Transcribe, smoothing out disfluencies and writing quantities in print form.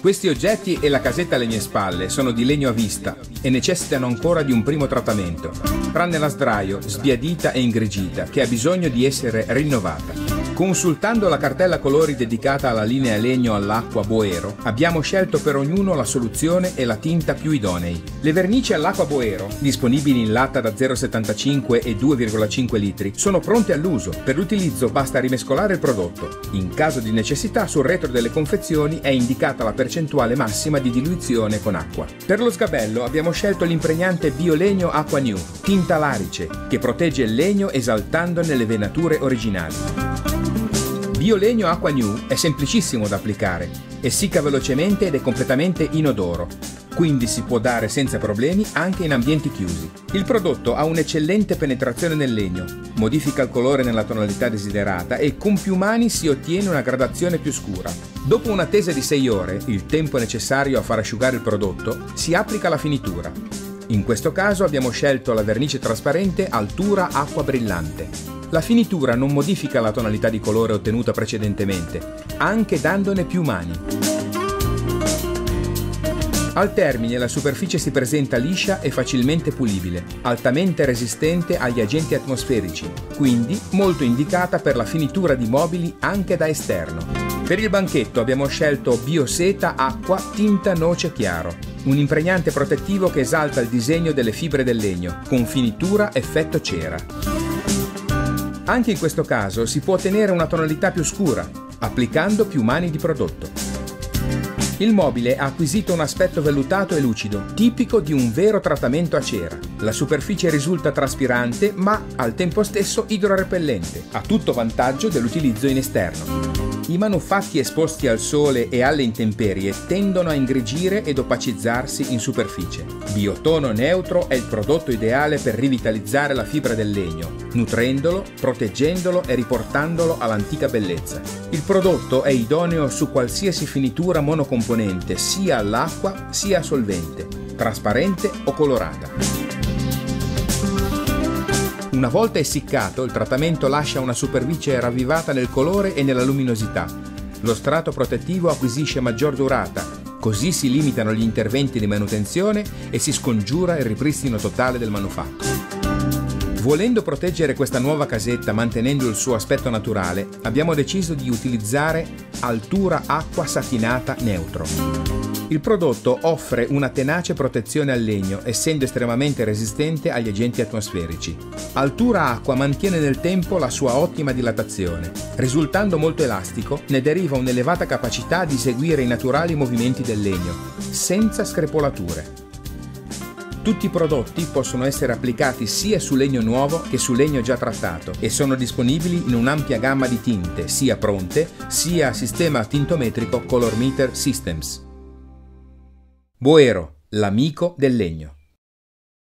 Questi oggetti e la casetta alle mie spalle sono di legno a vista e necessitano ancora di un primo trattamento, tranne la sdraio, sbiadita e ingrigita, che ha bisogno di essere rinnovata. Consultando la cartella colori dedicata alla linea legno all'acqua Boero, abbiamo scelto per ognuno la soluzione e la tinta più idonei. Le vernici all'acqua Boero, disponibili in latta da 0,75 e 2,5 litri, sono pronte all'uso. Per l'utilizzo basta rimescolare il prodotto. In caso di necessità, sul retro delle confezioni è indicata la percentuale massima di diluizione con acqua. Per lo sgabello abbiamo scelto l'impregnante Biolegno Aqua New, tinta larice, che protegge il legno esaltandone le venature originali. Biolegno Aqua New è semplicissimo da applicare, essicca velocemente ed è completamente inodoro, quindi si può dare senza problemi anche in ambienti chiusi. Il prodotto ha un'eccellente penetrazione nel legno, modifica il colore nella tonalità desiderata e con più mani si ottiene una gradazione più scura. Dopo una tesa di 6 ore, il tempo necessario a far asciugare il prodotto, si applica la finitura. In questo caso abbiamo scelto la vernice trasparente Altura Acqua Brillante. La finitura non modifica la tonalità di colore ottenuta precedentemente, anche dandone più mani. Al termine la superficie si presenta liscia e facilmente pulibile, altamente resistente agli agenti atmosferici, quindi molto indicata per la finitura di mobili anche da esterno. Per il banchetto abbiamo scelto Bioseta Acqua Tinta Noce Chiaro, un impregnante protettivo che esalta il disegno delle fibre del legno, con finitura effetto cera. Anche in questo caso si può ottenere una tonalità più scura, applicando più mani di prodotto. Il mobile ha acquisito un aspetto vellutato e lucido, tipico di un vero trattamento a cera. La superficie risulta traspirante, ma al tempo stesso idrorepellente, a tutto vantaggio dell'utilizzo in esterno. I manufatti esposti al sole e alle intemperie tendono a ingrigire ed opacizzarsi in superficie. Biotono neutro è il prodotto ideale per rivitalizzare la fibra del legno, nutrendolo, proteggendolo e riportandolo all'antica bellezza. Il prodotto è idoneo su qualsiasi finitura monocomponente, sia all'acqua sia a solvente, trasparente o colorata. Una volta essiccato, il trattamento lascia una superficie ravvivata nel colore e nella luminosità. Lo strato protettivo acquisisce maggior durata, così si limitano gli interventi di manutenzione e si scongiura il ripristino totale del manufatto. Volendo proteggere questa nuova casetta mantenendo il suo aspetto naturale, abbiamo deciso di utilizzare Altura Acqua Satinata Neutro. Il prodotto offre una tenace protezione al legno, essendo estremamente resistente agli agenti atmosferici. Altura Acqua mantiene nel tempo la sua ottima dilatazione. Risultando molto elastico, ne deriva un'elevata capacità di seguire i naturali movimenti del legno, senza screpolature. Tutti i prodotti possono essere applicati sia su legno nuovo che su legno già trattato e sono disponibili in un'ampia gamma di tinte, sia pronte, sia a sistema tintometrico Color Meter Systems. Boero, l'amico del legno.